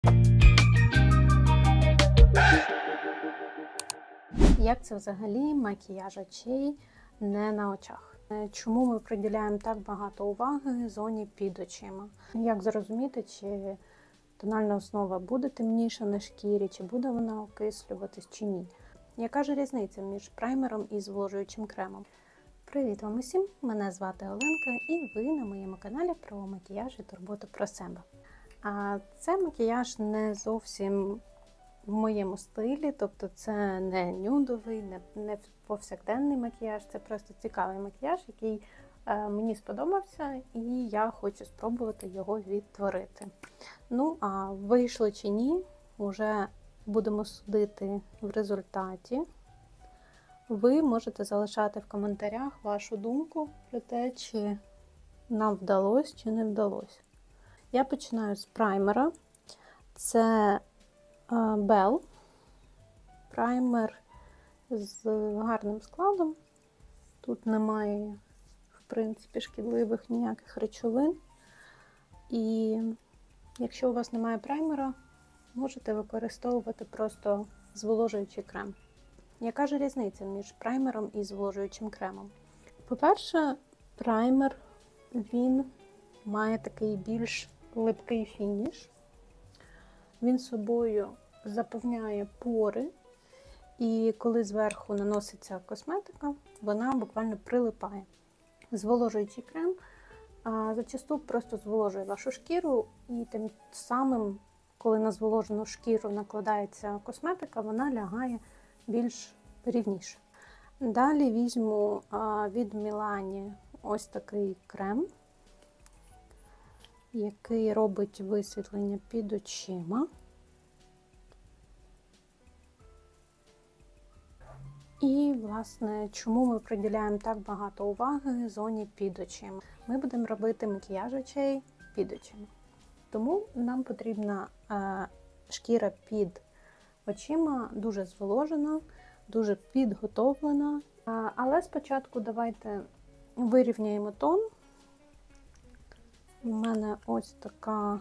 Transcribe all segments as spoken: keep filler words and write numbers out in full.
Як це взагалі макіяж очей не на очах? Чому ми приділяємо так багато уваги зоні під очима? Як зрозуміти, чи тональна основа буде темніша на шкірі, чи буде вона окислюватись, чи ні? Яка ж різниця між праймером і зволожуючим кремом? Привіт вам усім! Мене звати Оленка і ви на моєму каналі про макіяж і турботу про себе. А це макіяж не зовсім в моєму стилі, тобто це не нюдовий, не, не повсякденний макіяж, це просто цікавий макіяж, який е, мені сподобався і я хочу спробувати його відтворити. Ну, а вийшло чи ні, вже будемо судити в результаті. Ви можете залишати в коментарях вашу думку про те, чи нам вдалося, чи не вдалося. Я починаю з праймера. Це Bell. Праймер з гарним складом. Тут немає, в принципі, шкідливих ніяких речовин. І якщо у вас немає праймера, можете використовувати просто зволожуючий крем. Яка ж різниця між праймером і зволожуючим кремом? По-перше, праймер, він має такий більш липкий фініш. Він собою заповняє пори, і коли зверху наноситься косметика, вона буквально прилипає. Зволожуючий крем а, зачасту просто зволожує вашу шкіру, і тим самим, коли на зволожену шкіру накладається косметика, вона лягає більш рівніше. Далі візьму а, від Milani ось такий крем, який робить висвітлення під очима. І, власне, чому ми приділяємо так багато уваги зоні під очима? Ми будемо робити макіяж очей під очима. Тому нам потрібна е, шкіра під очима дуже зволожена, дуже підготовлена. Е, але спочатку давайте вирівняємо тон. У мене ось така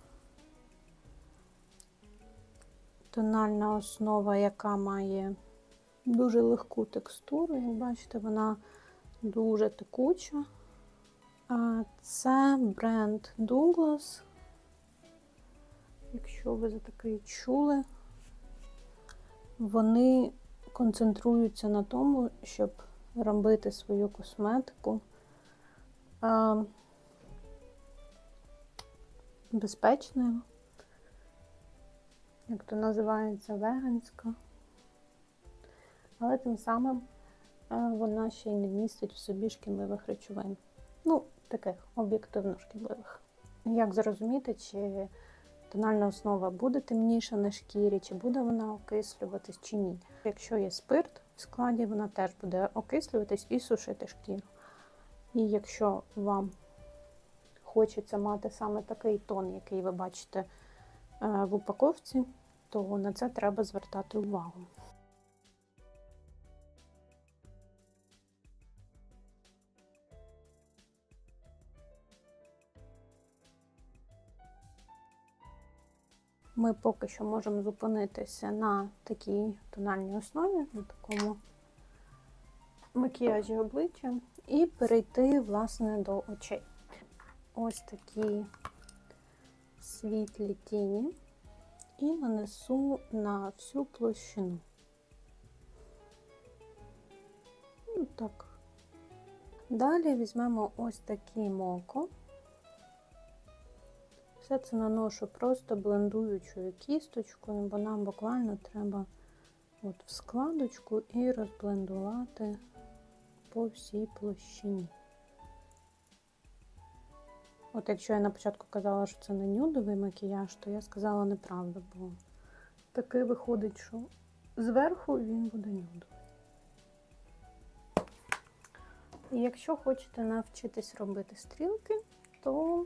тональна основа, яка має дуже легку текстуру. Як бачите, вона дуже текуча. Це бренд Douglas. Якщо ви за такий чули, вони концентруються на тому, щоб робити свою косметику безпечною, як то називається, веганська. Але тим самим вона ще й не містить в собі шкідливих речовин. Ну, таких об'єктивно шкідливих. Як зрозуміти, чи тональна основа буде темніша на шкірі, чи буде вона окислюватись, чи ні. Якщо є спирт в складі, вона теж буде окислюватись і сушити шкіру. І якщо вам хочеться мати саме такий тон, який ви бачите в упаковці, то на це треба звертати увагу. Ми поки що можемо зупинитися на такій тональній основі, на такому макіяжі обличчя, і перейти, власне, до очей. Ось такі світлі тіні і нанесу на всю площину. Ну, так. Далі візьмемо ось такий моко. Все це наношу просто блендуючою кісточкою, бо нам буквально треба от в складочку і розблендувати по всій площині. От якщо я на початку казала, що це не нюдовий макіяж, то я сказала неправду, бо таки виходить, що зверху він буде нюдовий. І якщо хочете навчитись робити стрілки, то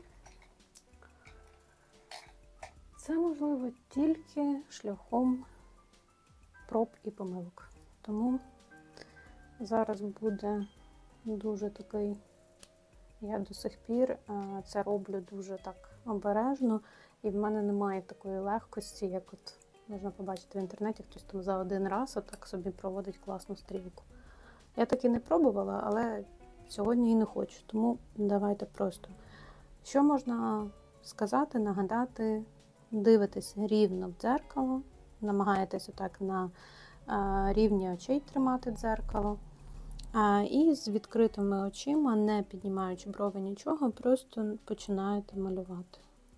це можливо тільки шляхом проб і помилок. Тому зараз буде дуже такий, я до сих пір це роблю дуже так обережно. І в мене немає такої легкості, як от можна побачити в інтернеті, хтось там за один раз отак собі проводить класну стрілку. Я так і не пробувала, але сьогодні і не хочу, тому давайте просто. Що можна сказати, нагадати? Дивитесь рівно в дзеркало, намагаєтесь отак на а, рівні очей тримати дзеркало. А, і з відкритими очима, не піднімаючи брови нічого, просто починаєте малювати.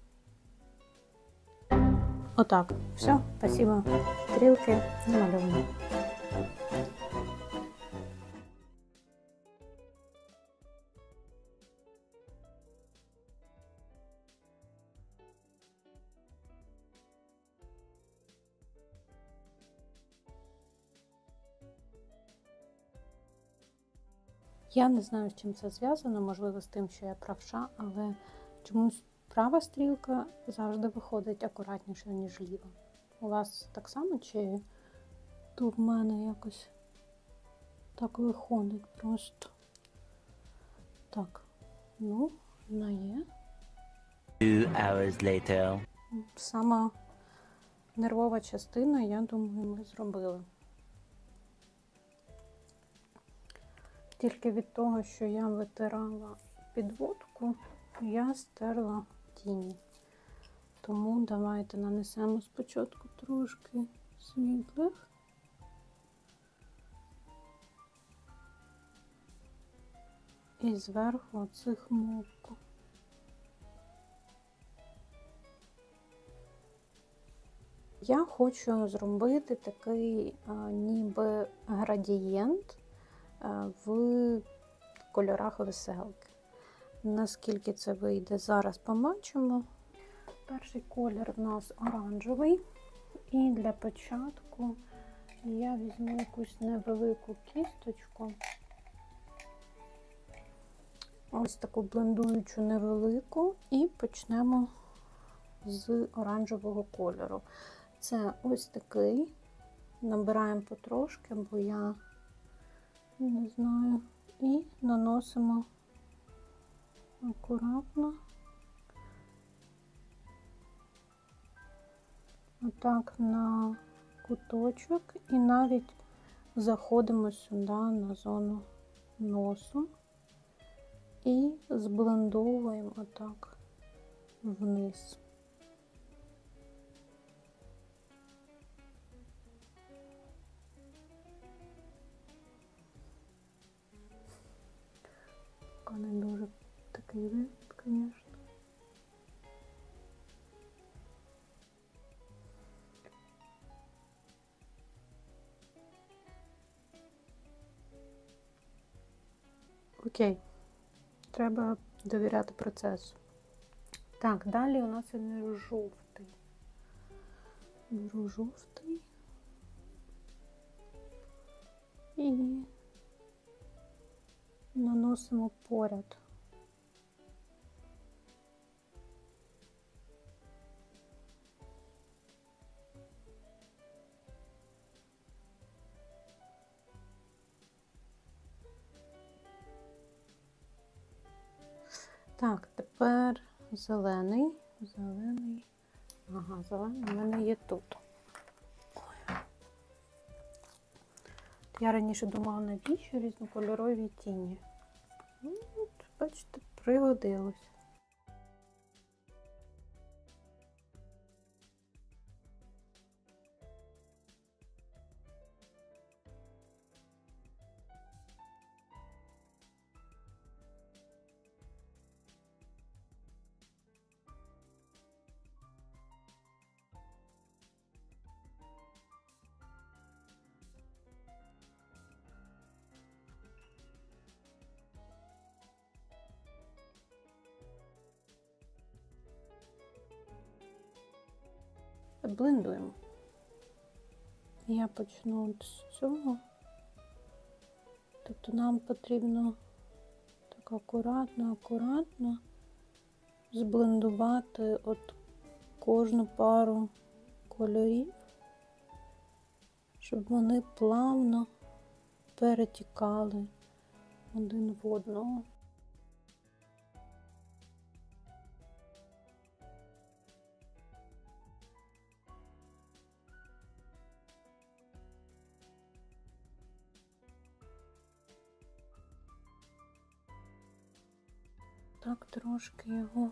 Отак. Все, спасибо. Стрілки намальовані. Я не знаю, з чим це зв'язано, можливо, з тим, що я правша, але чомусь права стрілка завжди виходить акуратніше, ніж ліва. У вас так само, чи тут в мене якось так виходить просто? Так, ну, вона є. Two hours later. Сама нервова частина, я думаю, ми зробили. Тільки від того, що я витирала підводку, я стерла тіні. Тому давайте нанесемо спочатку трошки світлих. І зверху оцих мокку. Я хочу зробити такий а, ніби градієнт а, в кольорах веселки. Наскільки це вийде, зараз побачимо. Перший колір в нас оранжевий. І для початку я візьму якусь невелику кісточку. Ось таку блендуючу невелику. І почнемо з оранжевого кольору. Це ось такий. Набираємо потрошки, бо я не знаю. І наносимо акуратно. Отак на куточок. І навіть заходимо сюди на зону носу. І зблендовуємо отак вниз. Не дуже такий вид, звісно. Окей. Треба довіряти процесу. Так, далі у нас іде жовтий. Беру жовтий. І наносимо поряд. Так, тепер зелений. Зелений. Ага, зелений у мене є тут. Я раніше думала, навіщо різнокольорові тіні. Ну, от, бачите, пригодилось. Блендуємо. Я почну от з цього. Тобто нам потрібно так акуратно, акуратно зблендувати от кожну пару кольорів, щоб вони плавно перетікали один в одного. так трошки його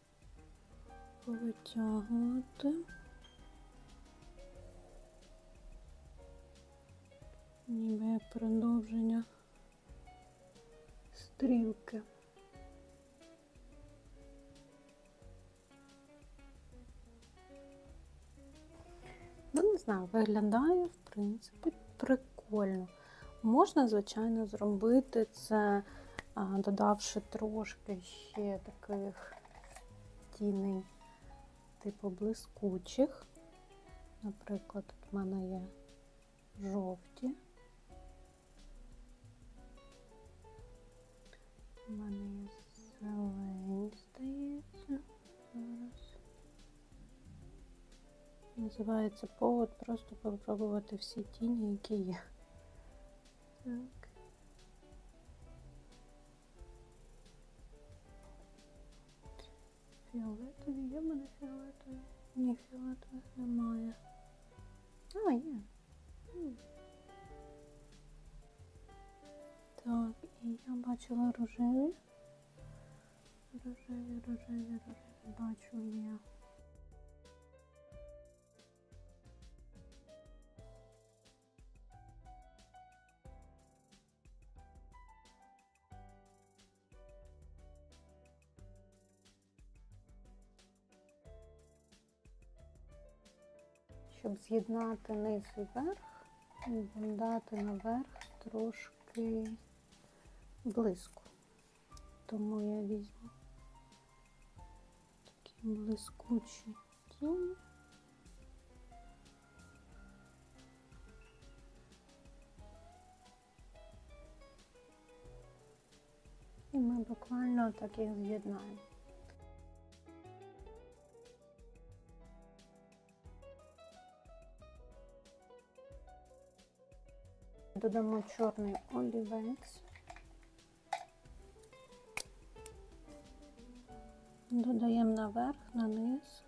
повитягувати. Ніби як продовження стрілки. Ну, не знаю, виглядає, в принципі, прикольно. Можна, звичайно, зробити це, додавши трошки ще таких тіней, типу блискучих. Наприклад, тут в мене є жовті. У мене є зелені, здається. Зараз. Називається повод просто попробувати всі тіні, які є. Так. Фіолетові, є в мене фіолетові? Ні, фіолетових немає. А, є. М. Так, і я бачила рожеві. Рожеві, рожеві, рожеві, бачу, є. Щоб з'єднати низ і верх, додати наверх трошки блиску. Тому я візьму такі блискучі тіні. І ми буквально так їх з'єднаємо. Додамо чорний олівець. Додаємо наверх, на низ.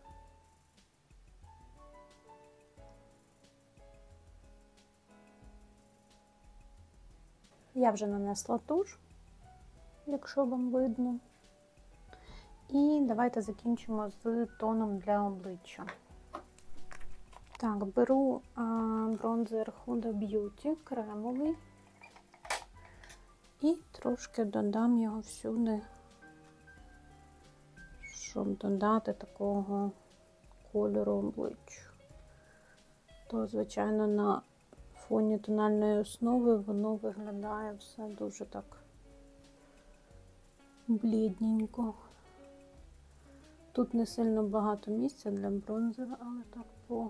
Я вже нанесла туш, якщо вам видно. І давайте закінчимо з тоном для обличчя. Так, беру а, бронзер Huda Beauty кремовий і трошки додам його всюди, щоб додати такого кольору обличчя. То, звичайно, на фоні тональної основи воно виглядає все дуже так блідненько. Тут не сильно багато місця для бронзера, але так по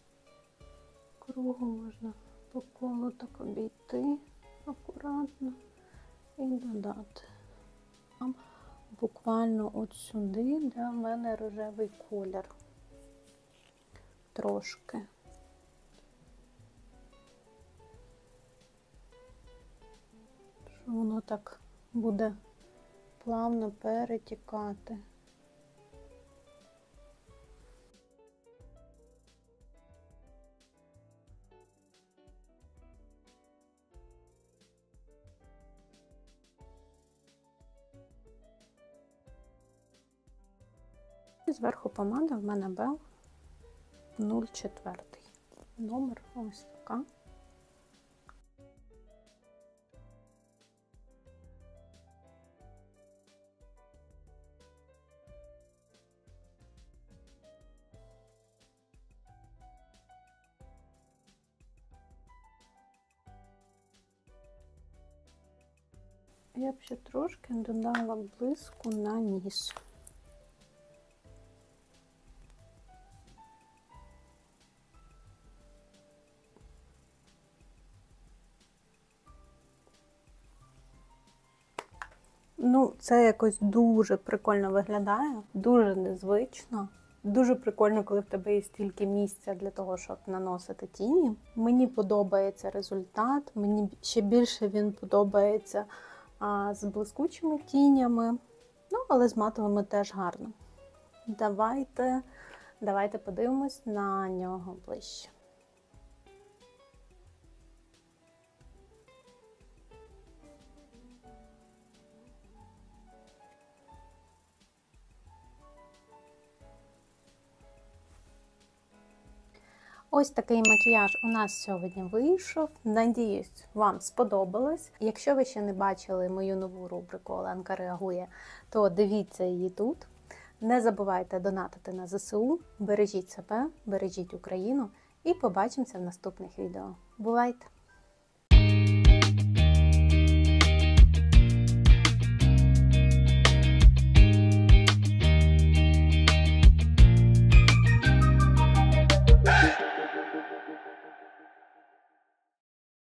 кругу можна по колу так обійти акуратно і додати. Там буквально от сюди, де в мене рожевий колір. Трошки. Що воно так буде плавно перетікати. І зверху помада в мене Бел нуль чотири. Номер ось така. Я б ще трошки додала блиску на ніс. Ну, це якось дуже прикольно виглядає, дуже незвично. Дуже прикольно, коли в тебе є стільки місця для того, щоб наносити тіні. Мені подобається результат, мені ще більше він подобається а, з блискучими тінями, ну, але з матовими теж гарно. Давайте, давайте подивимось на нього ближче. Ось такий макіяж у нас сьогодні вийшов. Надіюсь, вам сподобалось. Якщо ви ще не бачили мою нову рубрику «Оленка реагує», то дивіться її тут. Не забувайте донатити на зе се у, бережіть себе, бережіть Україну і побачимося в наступних відео. Бувайте!